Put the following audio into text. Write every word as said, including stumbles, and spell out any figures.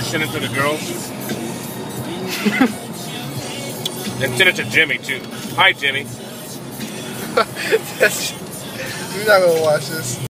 Send it to the girls. And send it to Jimmy too. Hi, Jimmy. That's, you're not gonna watch this.